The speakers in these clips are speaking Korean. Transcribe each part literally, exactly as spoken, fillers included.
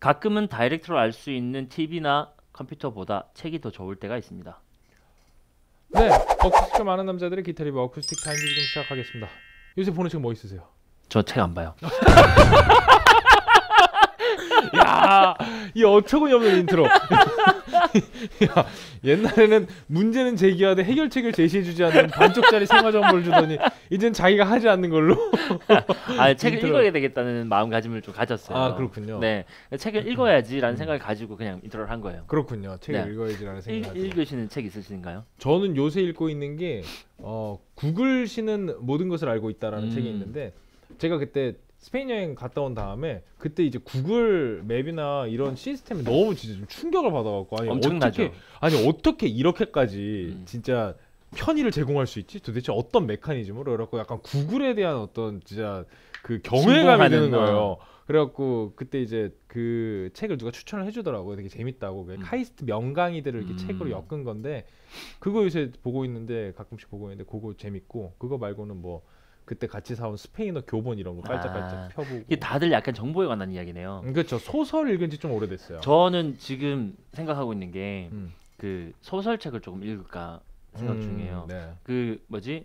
가끔은 다이렉트로 알 수 있는 티비나 컴퓨터보다 책이 더 좋을 때가 있습니다. 네, 어쿠스틱 많은 남자들의 기타 리뷰 어쿠스틱 타임즈 좀 시작하겠습니다. 요새 보는 책 뭐 있으세요? 저 책 안 봐요. 야, 이 어처구니 없는 인트로. 야, 옛날에는 문제는 제기하되 해결책을 제시해주지 않는 반쪽짜리 생활 정보를 주더니 이젠 자기가 하지 않는 걸로. 아, 책을 인트로. 읽어야 되겠다는 마음가짐을 좀 가졌어요. 아, 그렇군요. 네, 책을 읽어야지라는 음. 생각을 가지고 그냥 인트로를 한 거예요. 그렇군요. 책을 네. 읽어야지라는 생각이. 읽, 읽으시는 책 있으신가요? 저는 요새 읽고 있는 게 어, 구글 시는 모든 것을 알고 있다라는 음. 책이 있는데, 제가 그때 스페인 여행 갔다 온 다음에 그때 이제 구글 맵이나 이런 시스템이 너무 진짜 좀 충격을 받아갖고, 아니 엄청나죠. 어떻게 아니 어떻게 이렇게까지 음. 진짜 편의를 제공할 수 있지? 도대체 어떤 메커니즘으로? 그래갖고 약간 구글에 대한 어떤 진짜 그 경외감이 드는 거예요. 어. 그래갖고 그때 이제 그 책을 누가 추천을 해주더라고요. 되게 재밌다고. 음. 카이스트 명강의들을 이렇게 음. 책으로 엮은 건데, 그거 요새 보고 있는데, 가끔씩 보고 있는데 그거 재밌고, 그거 말고는 뭐 그때 같이 사온 스페인어 교본 이런 거 깔짝깔짝 아, 펴보고. 이게 다들 약간 정보에 관한 이야기네요. 음, 그렇죠. 소설 읽은 지 좀 오래됐어요. 저는 지금 생각하고 있는 게 음. 그 소설책을 조금 읽을까 생각 음, 중이에요. 네. 그 뭐지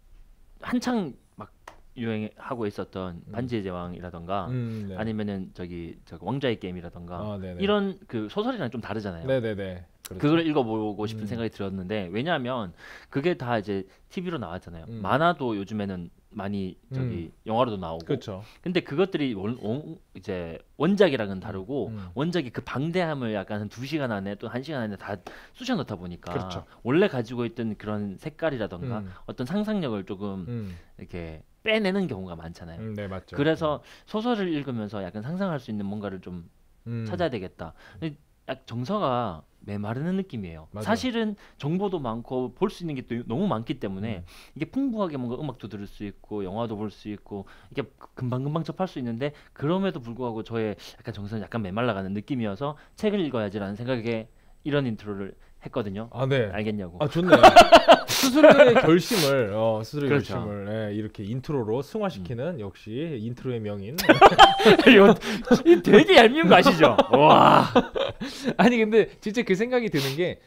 한창 막 유행하고 있었던 음. 반지의 제왕이라던가 음, 네. 아니면은 저기 저 왕좌의 게임이라던가 아, 네네. 이런 그 소설이랑 좀 다르잖아요. 네네네. 그렇죠. 그걸 읽어보고 싶은 음. 생각이 들었는데, 왜냐하면 그게 다 이제 티비로 나왔잖아요. 음. 만화도 요즘에는 많이 저기 영화로도 나오고. 그렇죠. 근데 그것들이 원, 원- 이제 원작이랑은 다르고 음. 원작이 그 방대함을 약간 한 두 시간 안에 또 한 시간 안에 다 쑤셔 넣다 보니까 그렇죠. 원래 가지고 있던 그런 색깔이라던가 음. 어떤 상상력을 조금 음. 이렇게 빼내는 경우가 많잖아요. 음, 네, 맞죠. 그래서 소설을 읽으면서 약간 상상할 수 있는 뭔가를 좀 음. 찾아야 되겠다. 근데 약 정서가 메마르는 느낌이에요. 맞아요. 사실은 정보도 많고 볼 수 있는 게 또 너무 많기 때문에 음. 이게 풍부하게 뭔가 음악도 들을 수 있고 영화도 볼 수 있고 이게 금방금방 접할 수 있는데, 그럼에도 불구하고 저의 약간 정서는 약간 메말라가는 느낌이어서 책을 읽어야지라는 생각에 이런 인트로를 했거든요. 아, 네. 알겠냐고. 아, 좋네요. 스스로의 결심을 어, 스스로의 그렇죠. 결심을 예, 이렇게 인트로로 승화시키는 역시 인트로의 명인. 이거 되게 얄미운 거 아시죠? 와. 아니 근데 진짜 그 생각이 드는 게,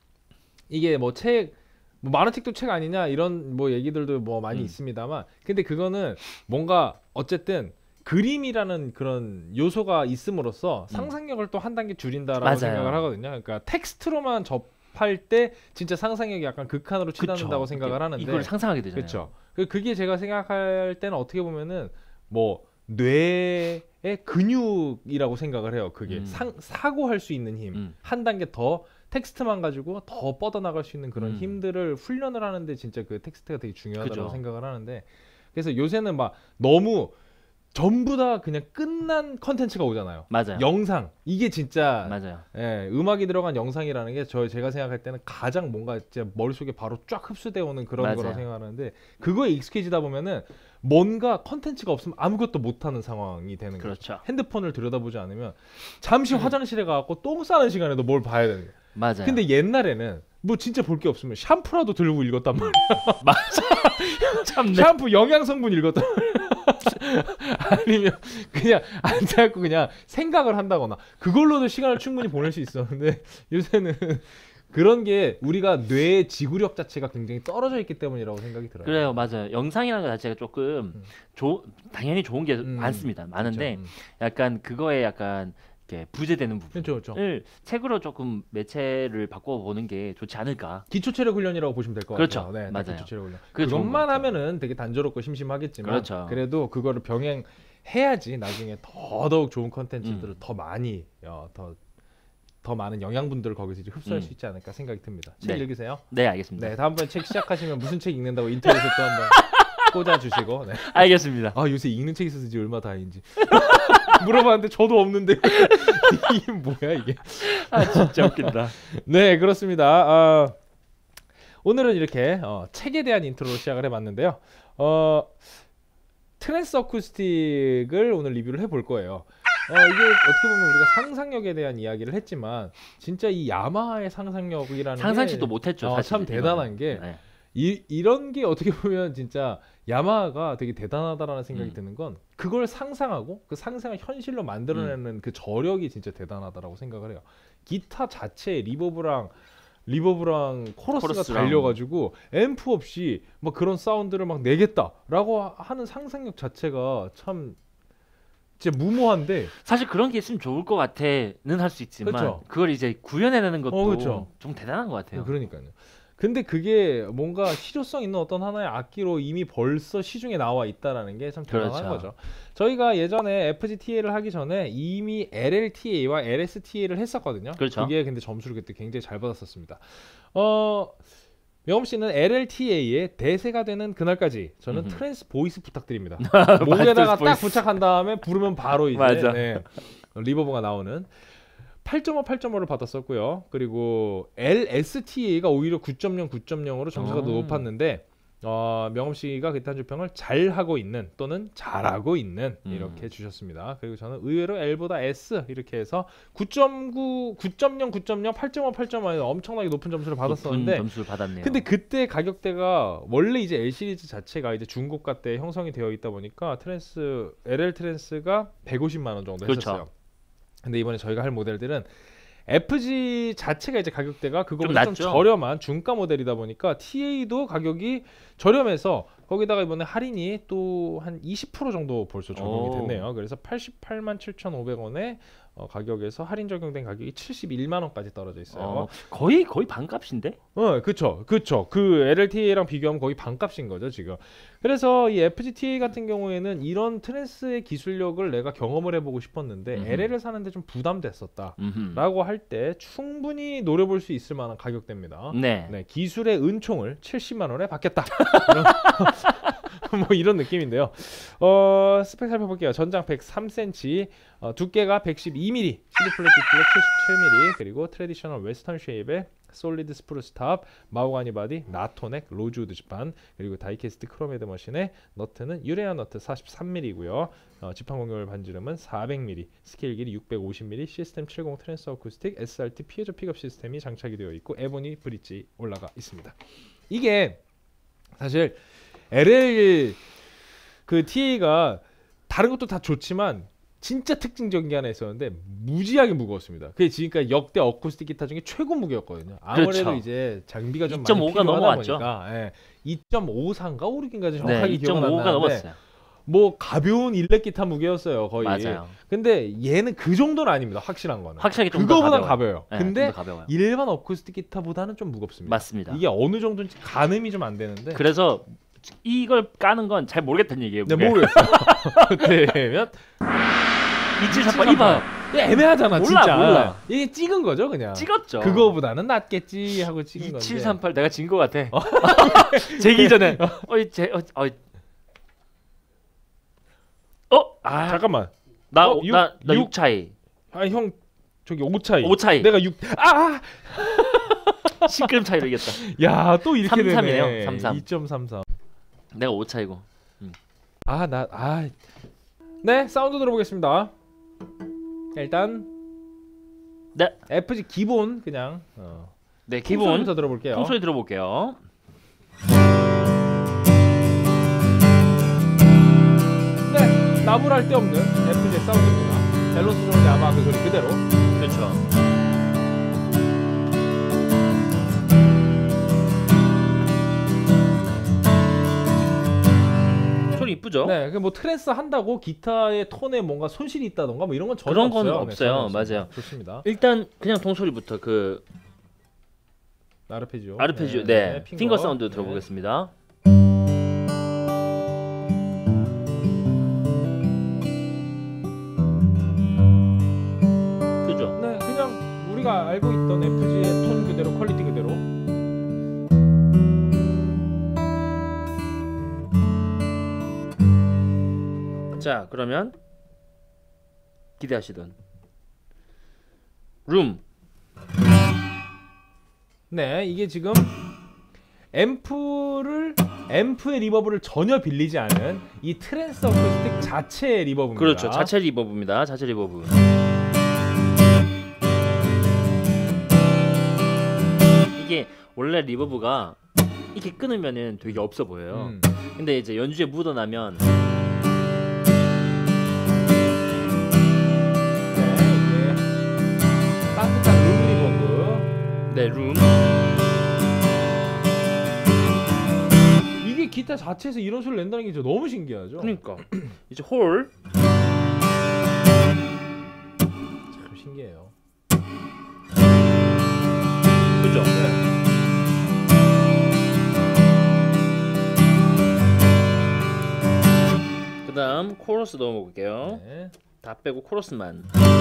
이게 뭐 책, 뭐 만화 책도 책 아니냐 이런 뭐 얘기들도 뭐 많이 음. 있습니다만, 근데 그거는 뭔가 어쨌든 그림이라는 그런 요소가 있음으로써 상상력을 또 한 단계 줄인다라고 맞아요. 생각을 하거든요. 그러니까 텍스트로만 접할 때 진짜 상상력이 약간 극한으로 치닫는다고 그쵸. 생각을 이게 하는데, 이걸 상상하게 되잖아요. 그렇죠. 그게 제가 생각할 때는 어떻게 보면은 뭐 뇌의 근육이라고 생각을 해요. 그게 음. 상, 사고할 수 있는 힘, 음. 한 단계 더 텍스트만 가지고 더 뻗어나갈 수 있는 그런 음. 힘들을 훈련을 하는데 진짜 그 텍스트가 되게 중요하다고 그죠. 생각을 하는데, 그래서 요새는 막 너무 전부 다 그냥 끝난 컨텐츠가 오잖아요. 맞아요. 영상, 이게 진짜 맞아요. 예, 음악이 들어간 영상이라는 게 저 제가 생각할 때는 가장 뭔가 진짜 머릿속에 바로 쫙 흡수되어 오는 그런 맞아요. 거라고 생각하는데, 그거에 익숙해지다 보면은 뭔가 컨텐츠가 없으면 아무것도 못하는 상황이 되는 거예요. 그렇죠. 핸드폰을 들여다보지 않으면 잠시 화장실에 가갖고 똥 싸는 시간에도 뭘 봐야 되는 거예요. 맞아요. 근데 옛날에는 뭐 진짜 볼 게 없으면 샴푸라도 들고 읽었단 말이야. 참 샴푸 영양 성분 읽었단 말이야. 아니면 그냥 앉아갖고 그냥 생각을 한다거나 그걸로도 시간을 충분히 보낼 수 있었는데, 요새는 그런 게 우리가 뇌의 지구력 자체가 굉장히 떨어져 있기 때문이라고 생각이 들어요. 그래요, 맞아요. 영상이라는 것 자체가 조금 음. 조, 당연히 좋은 게 음. 많습니다. 많은데 그렇죠. 약간 그거에 약간 이렇게 부재되는 부분을 그렇죠, 그렇죠. 책으로 조금 매체를 바꿔보는 게 좋지 않을까. 기초 체력 훈련이라고 보시면 될 것 그렇죠. 같아요. 네, 맞아요. 기초 체력 훈련. 그게 좋은 그것만 것 같아요. 하면은 되게 단조롭고 심심하겠지만, 그렇죠. 그래도 그거를 병행해야지 나중에 더더욱 좋은 컨텐츠들을 음. 더 많이 어, 더, 더 많은 영양분들을 거기서 이제 흡수할 음. 수 있지 않을까 생각이 듭니다. 책 네. 읽으세요? 네, 알겠습니다. 네, 다음번에 책 시작하시면 무슨 책 읽는다고 인터넷에 또 한번 꽂아주시고. 네. 알겠습니다. 아, 요새 읽는 책 있어서 이제 얼마 다행인지 물어봤는데 저도 없는데 이게 뭐야 이게. 아, 진짜 웃긴다. 네, 그렇습니다. 아, 오늘은 이렇게 어, 책에 대한 인트로로 시작을 해봤는데요. 어, 트랜스 어쿠스틱을 오늘 리뷰를 해볼 거예요. 어, 이게 어떻게 보면 우리가 상상력에 대한 이야기를 했지만, 진짜 이 야마하의 상상력이라는 상상치도 게 못했죠. 어, 사실 참 대단한 게, 네. 이 이런 게 어떻게 보면 진짜 야마하가 되게 대단하다라는 생각이 음. 드는 건 그걸 상상하고 그 상상을 현실로 만들어내는 음. 그 저력이 진짜 대단하다라고 생각을 해요. 기타 자체에 리버브랑 리버브랑 코러스가 코러스랑. 달려가지고 앰프 없이 막 그런 사운드를 막 내겠다라고 하- 하는 상상력 자체가 참 진짜 무모한데 사실 그런 게 있으면 좋을 것 같아는 할 수 있지만 그쵸. 그걸 이제 구현해내는 것도 어, 그쵸. 좀 대단한 것 같아요. 그러니까요. 근데 그게 뭔가 실효성 있는 어떤 하나의 악기로 이미 벌써 시중에 나와 있다라는 게 참 대단한 그렇죠. 거죠. 저희가 예전에 에프지티에이를 하기 전에 이미 엘엘티에이와 엘에스티에이를 했었거든요. 그렇죠. 그게 근데 점수를 그때 굉장히 잘 받았었습니다. 어, 명엄 씨는 엘엘티에이의 대세가 되는 그날까지 저는 음흠. 트랜스 보이스 부탁드립니다. 목에다가 딱 보이스. 부착한 다음에 부르면 바로 이제 맞아. 네, 리버브가 나오는 팔 점 오, 팔 점 오를 받았었고요. 그리고 엘에스티에이가 오히려 구 점 영, 구 점 영으로 점수가 어. 높았는데 어, 명엄 씨가 그때 한 주평을 잘 하고 있는 또는 잘하고 있는 음. 이렇게 주셨습니다. 그리고 저는 의외로 L보다 S 이렇게 해서 구 점 구, 구 점 영, 구 점 영, 팔 점 오, 팔 점 오 엄청나게 높은 점수를 높은 받았었는데 점수를 받았네요. 근데 그때 가격대가 원래 이제 L 시리즈 자체가 이제 중고가 때 형성이 되어 있다 보니까 트랜스 엘엘 트랜스가 백오십만 원 정도 그렇죠. 했었어요. 근데 이번에 저희가 할 모델들은 에프지 자체가 이제 가격대가 그거보다 좀, 낮죠? 저렴한 중가 모델이다 보니까 티에이도 가격이 저렴해서 거기다가 이번에 할인이 또 한 이십 퍼센트 정도 벌써 적용이 오. 됐네요. 그래서 팔십팔만 칠천오백 원에 어, 가격에서 할인 적용된 가격이 칠십일만 원까지 떨어져 있어요. 어, 거의 거의 반값인데? 어, 그쵸, 그쵸. 그 엘엘티에이랑 비교하면 거의 반값인 거죠, 지금. 그래서 이 에프지티에이 같은 경우에는 이런 트랜스의 기술력을 내가 경험을 해보고 싶었는데 음흠. 엘엘을 사는데 좀 부담됐었다. 음흠. 라고 할 때 충분히 노려볼 수 있을 만한 가격대입니다. 네. 네, 기술의 은총을 칠십만 원에 받겠다. 이런, 뭐 이런 느낌인데요. 어, 스펙 살펴볼게요. 전장 백삼 센티미터, 어, 두께가 백십이 밀리미터, 시드 플랫 뒷둘레 칠십칠 밀리미터, 그리고 트레디셔널 웨스턴 쉐입의 솔리드 스프루스 탑, 마호가니 바디, 나토넥, 로즈우드 지판, 그리고 다이캐스트 크롬헤드 머신의 너트는 유레아 너트 사십삼 밀리미터고요. 어, 지판 공률 반지름은 사백 밀리미터, 스케일 길이 육백오십 밀리미터, 시스템 칠십 트랜스 어쿠스틱, 에스알티 피에조 픽업 시스템이 장착이 되어 있고 에보니 브릿지 올라가 있습니다. 이게 사실 엘엘 그 티에이가 다른 것도 다 좋지만 진짜 특징적인 게 하나 있었는데 무지하게 무거웠습니다. 그게 지금까지 역대 어쿠스틱 기타 중에 최고 무게였거든요. 아무래도 그렇죠. 이제 장비가 좀 이 점 많이 오가 필요하다 넘어왔죠. 보니까 예, 이 점 오삼인가 오육인가 정확하게 네, 기억은 안 이 점 오가 나는데 넘었어요. 뭐 가벼운 일렉 기타 무게였어요 거의. 맞아요. 근데 얘는 그 정도는 아닙니다. 확실한 거는. 확실하게 좀 더 그거보단 가벼워요. 가벼워요. 네, 근데 좀더 가벼워요. 일반 어쿠스틱 기타보다는 좀 무겁습니다. 맞습니다. 이게 어느 정도인지 가늠이 좀 안 되는데. 그래서 이걸 까는 건 잘 모르겠다는 얘기예요. 네, 무게. 모르겠어요. 되면 이칠삼팔 이봐. 이게 애매하잖아. 몰라, 진짜. 몰라. 이게 찍은 거죠 그냥. 찍었죠. 그거보다는 낫겠지 하고 찍은 건데. 이칠삼팔 내가 진 거 같아. 제기 전에. 어이 제 어, 어, 어? 아, 잠깐만. 나 어, 육, 나 나 육. 육 차이. 아 형 저기 오 차이. 오 차이. 내가 육. 아! 십 그램 차이로 이겼다. 야, 또 이렇게 되네. 삼삼이네요, 삼삼. 이 점 삼삼. 내가 오 차이고. 아, 나 아. 네, 사운드 들어보겠습니다. 일단 네. 에프지 기본 그냥 어. 네, 기본 기본부터 들어볼게요. 통소리 들어볼게요. 네, 나무랄 데 없는 에프지 사운드입니다. 밸런스 좋은 야마 그 소리 그대로. 그렇죠. 소리 이쁘죠? 네, 그 뭐 트랜스 한다고 기타의 톤에 뭔가 손실이 있다던가 뭐 이런 건 전혀 그런 건 없어요. 없어요. 전혀 없습니다. 맞아요. 좋습니다. 일단 그냥 통소리부터 그 아르페지오. 아르페지오, 네, 핑거. 핑거 사운드 네. 들어보겠습니다. 그죠? 네, 그냥 우리가 알고 있던 에프지의 톤 그대로 퀄리티 그대로. 자, 그러면 기대하시던 룸. 네, 이게 지금 앰프를 앰프의 리버브를 전혀 빌리지 않은 이 트랜스 어쿠스틱 자체의 리버브입니다. 그렇죠. 자체 리버브입니다. 자체 리버브. 이게 원래 리버브가 이렇게 끊으면은 되게 없어 보여요. 음. 근데 이제 연주에 묻어나면 따뜻한 룸 리버브. 네, 룸. 이게 기타 자체에서 이런 소리를 낸다는 게 진짜 너무 신기하죠. 그러니까 이제 홀. 참 신기해요. 그죠? 네. 그다음 코러스 넣어볼게요. 네. 다 빼고 코러스만.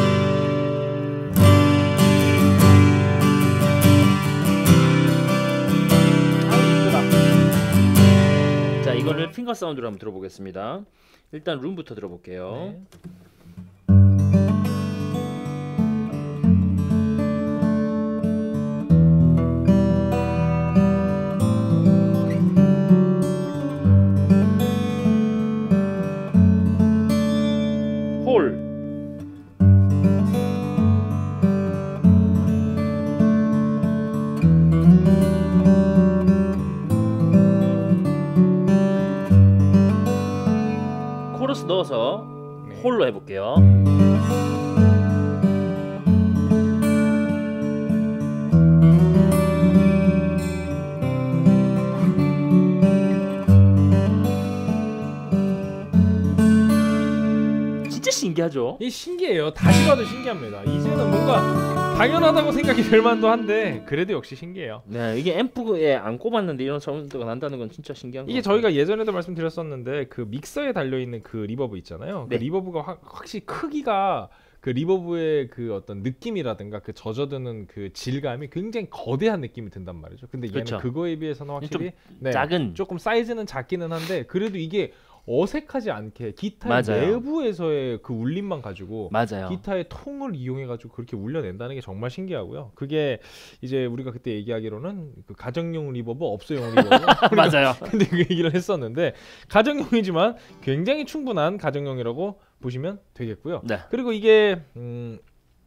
자, 이거를 핑거 사운드로 한번 들어보겠습니다. 일단 룸부터 들어볼게요. 네. 홀. 코러스 넣어서 네. 홀로 해볼게요. 진짜 신기하죠? 이 신기해요. 다시 봐도 신기합니다. 이제는 뭔가 당연하다고 생각이 될 만도 한데 그래도 역시 신기해요. 네, 이게 앰프에 안 꼽았는데 이런 사운드가 난다는 건 진짜 신기한 거 이게 같아요. 저희가 예전에도 말씀드렸었는데 그 믹서에 달려 있는 그 리버브 있잖아요. 네. 그 리버브가 확, 확실히 크기가 그 리버브의 그 어떤 느낌이라든가 그 젖어드는 그 질감이 굉장히 거대한 느낌이 든단 말이죠. 근데 얘는 그쵸. 그거에 비해서는 확실히 네, 작은. 조금 사이즈는 작기는 한데 그래도 이게 어색하지 않게 기타의 맞아요. 내부에서의 그 울림만 가지고 맞아요. 기타의 통을 이용해 가지고 그렇게 울려낸다는 게 정말 신기하고요. 그게 이제 우리가 그때 얘기하기로는 그 가정용 리버브, 업소용 리버브. 맞아요. 근데 그 얘기를 했었는데 가정용이지만 굉장히 충분한 가정용이라고 보시면 되겠고요. 네. 그리고 이게 음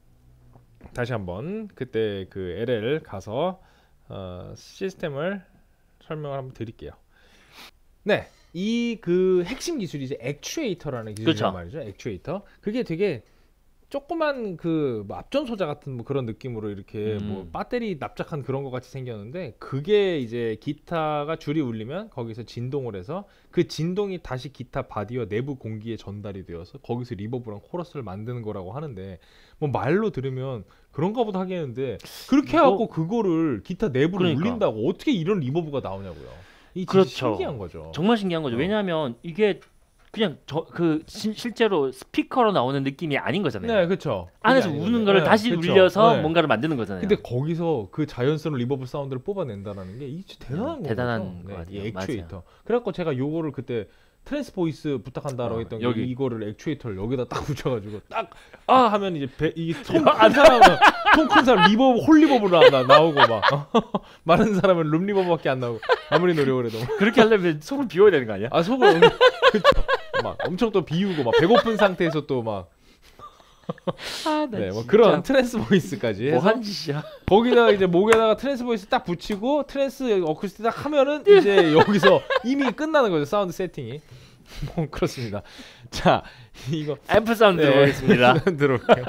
다시 한번 그때 그 엘엘 가서 어 시스템을 설명을 한번 드릴게요. 네. 이 그 핵심 기술이 이제 액추에이터라는 기술이란 그쵸. 말이죠. 액추에이터. 그게 되게 조그만 그뭐 앞전소자 같은 뭐 그런 느낌으로 이렇게 음. 뭐 배터리 납작한 그런 것 같이 생겼는데 그게 이제 기타가 줄이 울리면 거기서 진동을 해서 그 진동이 다시 기타 바디와 내부 공기에 전달이 되어서 거기서 리버브랑 코러스를 만드는 거라고 하는데 뭐 말로 들으면 그런가 보다 하겠는데 그렇게 이거- 해갖고 그거를 기타 내부를 그러니까. 울린다고 어떻게 이런 리버브가 나오냐고요. 이 진짜 그렇죠. 신기한 거죠. 정말 신기한 거죠. 어. 왜냐하면 이게 그냥 저 그 실제로 스피커로 나오는 느낌이 아닌 거잖아요. 네, 그렇죠. 안에서 그게 우는 아니거든요. 거를 네, 다시 그쵸. 울려서 네. 뭔가를 만드는 거잖아요. 근데 거기서 그 자연스러운 리버브 사운드를 뽑아낸다는 게 이게 대단한 거죠. 대단한 네, 것 같아요. 이 액추에이터. 그래갖고 제가 요거를 그때 트랜스 보이스 부탁한다라고 어, 했던 여기. 게 이거를 액추에이터를 여기다 딱 붙여가지고 딱 아 하면 이제 이통큰 사람은 통큰 사람 리버브 홀 리버브로 나, 나오고 막 많은 사람은 룸 리버브밖에 안 나오고 아무리 노력을 해도 그렇게 하려면 속을 비워야 되는 거 아니야? 아 속을 엄- 그쵸. 막 엄청 또 비우고 막 배고픈 상태에서 또 막 아, 네, 뭐 그런 트랜스 보이스까지 해서 뭐한 짓이야? 거기다가 이제 목에다가 트랜스 보이스 딱 붙이고 트랜스 어쿠스틱 딱 하면은 이제 여기서 이미 끝나는 거죠. 사운드 세팅이. 뭐 그렇습니다. 자, 이거 앰프 사운드 네. 들어보겠습니다. 들어올게요.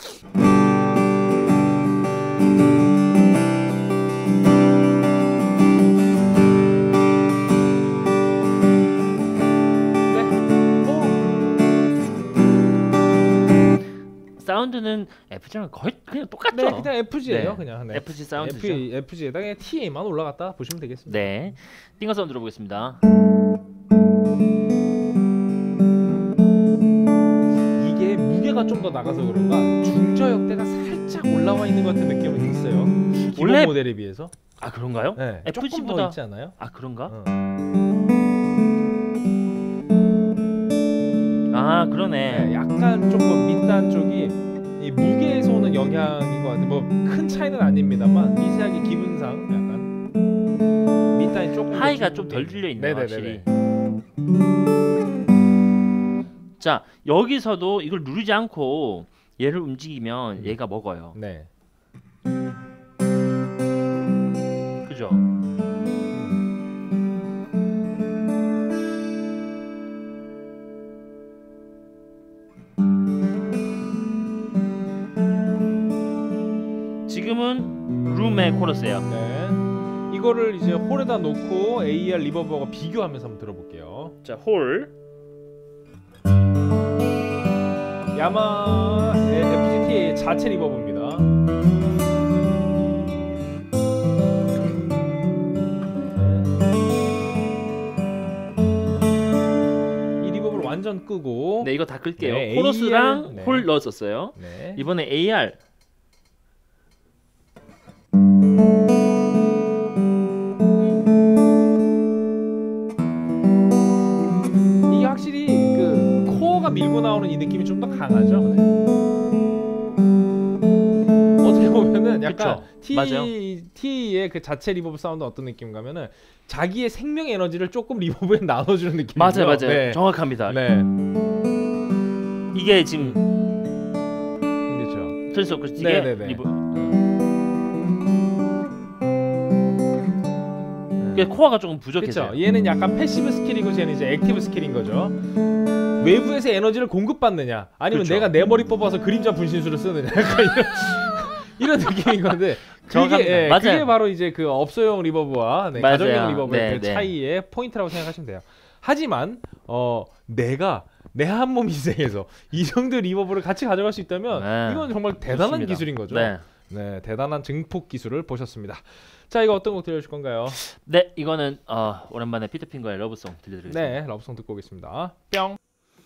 사운드는 에프지랑 거의 그냥 똑같죠? 네, 그냥 에프지예요. 네. 그냥 네. 에프지 사운드죠. 에프, 에프지에다가 그냥 티에이만 올라갔다 보시면 되겠습니다. 네. 띵거 사운드 들어보겠습니다. 이게 무게가 좀 더 나가서 그런가 중저역대가 살짝 올라와 있는 것 같은 느낌은 있어요. 기본 원래- 모델에 비해서. 아, 그런가요? 네, 조금 더 에프지보다 있지 않아요? 아, 그런가? 어. 아, 그러네. 네, 약간 조금 밑단 쪽이 이 무게에서 오는 영향인 것 같아요. 뭐 큰 차이는 아닙니다만 미세하게 기분상 약간 밑단이 조금 더 하이가 좀- 좀 덜 들려 있네요, 네네네네. 확실히. 자, 여기서도 이걸 누르지 않고 얘를 움직이면 음. 얘가 먹어요. 네. 그죠? 룸의 코러스예요. 네. 이거를 이제 홀에다 놓고 에이알 리버브하고 비교하면서 한번 들어볼게요. 자, 홀. 야마 에프지티의 자체 리버브입니다. 이 리버브를 완전 끄고 네, 이거 다 끌게요. 네, 코러스랑 에이알, 네. 홀 넣었었어요. 네. 이번에 에이알. 이게 확실히 그 코어가 밀고 나오는 이 느낌이 좀 더 강하죠. 네. 어떻게 보면은 약간 그쵸, 맞아요. T T의 그 자체 리버브 사운드 어떤 느낌인가면은 자기의 생명 에너지를 조금 리버브에 나눠주는 느낌이죠. 맞아요, 맞아요. 네. 정확합니다. 네. 이게 지금 그렇죠. 그래서 그 이게 네네네. 리버. 그 코어가 조금 부족해서. 그렇죠. 얘는 약간 패시브 스킬이고 쟤는 이제 액티브 스킬인 거죠. 외부에서 에너지를 공급받느냐, 아니면 그쵸. 내가 내 머리 뽑아서 그림자 분신술을 쓰느냐, 약간 이런, 이런 느낌인 건데 그게, 정확합니다. 예, 맞아요. 그게 바로 이제 그 업소용 리버브와 네, 맞아요. 가정용 리버브의 네, 그 네. 차이의 포인트라고 생각하시면 돼요. 하지만 어 내가 내 한 몸 희생해서 이 정도 리버브를 같이 가져갈 수 있다면 네. 이건 정말 대단한 좋습니다. 기술인 거죠. 네. 네, 대단한 증폭 기술을 보셨습니다. 자, 이거 어떤 곡 들려줄 건가요? 네, 이거는 어, 오랜만에 피터핑거의 러브송 들려드리겠습니다. 네, 러브송 듣고 오겠습니다. 뿅.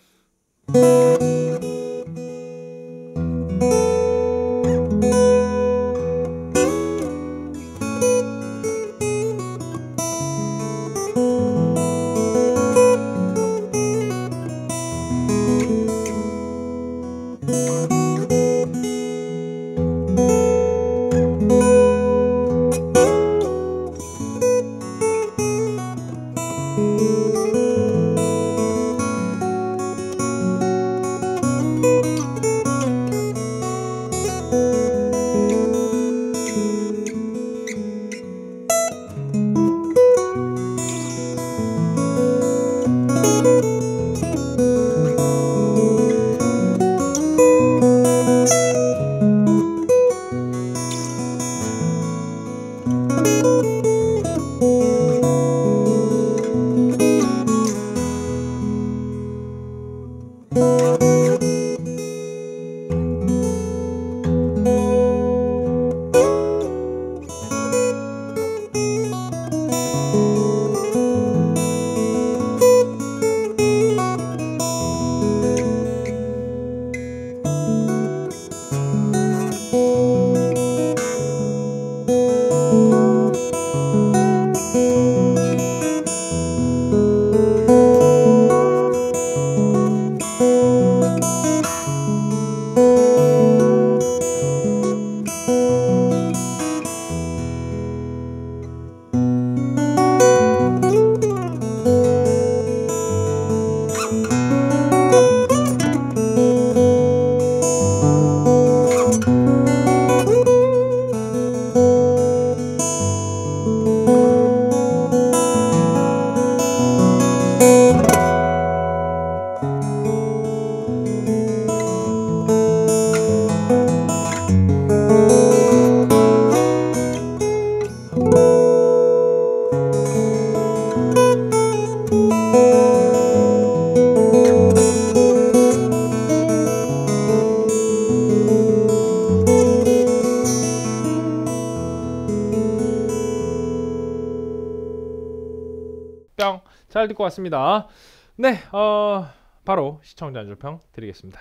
뿅. 잘 듣고 왔습니다. 네, 어 바로 시청자 안주평 드리겠습니다.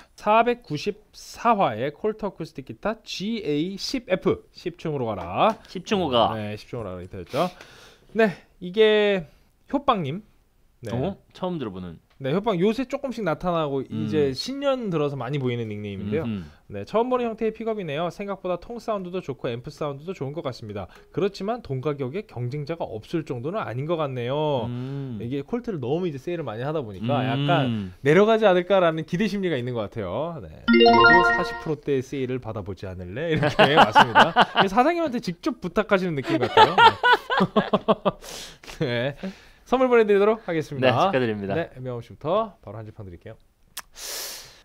사백구십사 화의 콜트 어쿠스틱 기타 지 에이 십 에프 십 층으로 가라. 십 층호가. 네, 십 층으로 가라 이랬죠. 네, 이게 효빵님. 네. 어? 처음 들어보는. 네, 효빵 요새 조금씩 나타나고 음. 이제 신년 들어서 많이 보이는 닉네임인데요. 음흠. 네, 처음 보는 형태의 픽업이네요. 생각보다 통 사운드도 좋고 앰프 사운드도 좋은 것 같습니다. 그렇지만 동 가격에 경쟁자가 없을 정도는 아닌 것 같네요. 음. 이게 콜트를 너무 이제 세일을 많이 하다 보니까 음. 약간 내려가지 않을까라는 기대 심리가 있는 것 같아요. 네. 너도 사십 퍼센트대 세일을 받아보지 않을래? 이렇게 왔습니다. 사장님한테 직접 부탁하시는 느낌 같아요. 네. 네. 선물 보내드리도록 하겠습니다. 네, 축하드립니다. 네, 명호 씨부터 바로 한 줄 평 드릴게요.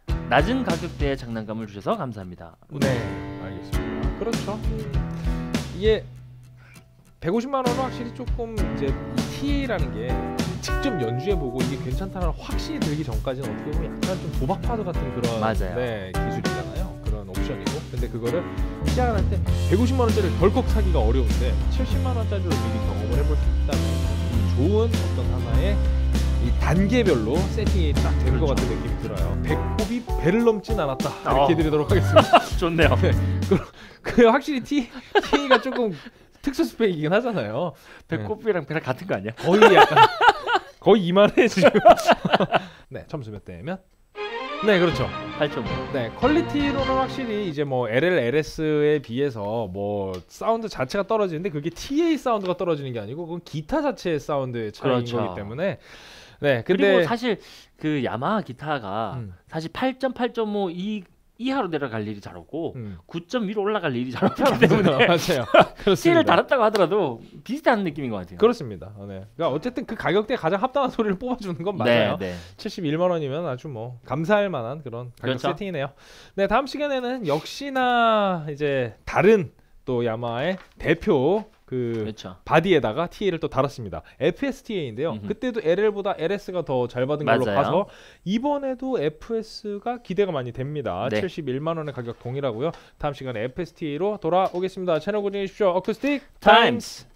낮은 가격대에 장난감을 주셔서 감사합니다. 네, 알겠습니다. 그렇죠. 이게 백오십만 원은 확실히 조금 이제 이 티에이라는 게 직접 연주해보고 이게 괜찮다는 확신이 들기 전까지는 어떻게 보면 약간 좀 도박 카드 같은 그런 맞아요. 네, 기술이잖아요. 그런 옵션이고. 근데 그거를 시작을 할 때 백오십만 원짜리를 덜컥 사기가 어려운데 칠십만 원짜리로 미리 경험을 해볼 수 있다면 좋은 어떤 하나의 이 단계별로 세팅이 딱 된 것 그렇죠. 같은 느낌이 들어요. 배꼽이 배를 넘진 않았다. 이렇게 어. 해드리도록 하겠습니다. 좋네요. 네, 그, 그 확실히 T, 티가 조금 특수 스펙이긴 하잖아요. 배꼽이랑 배랑 같은 거 아니야? 거의 약간 거의 이만해 지금. 네, 점수 몇 대면? 네, 그렇죠. 팔 점 오. 네, 퀄리티로는 확실히 이제 뭐 엘엘, 엘에스에 비해서 뭐 사운드 자체가 떨어지는데 그게 티에이 사운드가 떨어지는 게 아니고 그건 기타 자체의 사운드의 차이인 그렇죠. 거기 때문에. 네, 근데 그리고 사실 그 야마하 기타가 음. 사실 팔 점 팔 점 오 이 이하로 내려갈 일이 잘 없고 음. 구 점 위로 올라갈 일이 잘 없기 때문에 맞아요. 티를 그렇습니다. 달았다고 하더라도 비슷한 느낌인 것 같아요. 그렇습니다. 어, 네. 그러니까 어쨌든 그 가격대에 가장 합당한 소리를 뽑아주는 건 맞아요. 네, 네. 칠십일만 원이면 아주 뭐 감사할 만한 그런 가격 그렇죠. 세팅이네요. 네, 다음 시간에는 역시나 이제 다른 또 야마하의 대표 그 그렇죠. 바디에다가 티에이를 또 달았습니다. 에프에스티에이인데요. 음흠. 그때도 엘엘보다 엘에스가 더 잘 받은 걸로 맞아요. 봐서 이번에도 에프에스가 기대가 많이 됩니다. 네. 칠십일만 원의 가격 동일하고요. 다음 시간에 에프에스티에이로 돌아오겠습니다. 채널 고정해 주십시오. 어쿠스틱 타임스.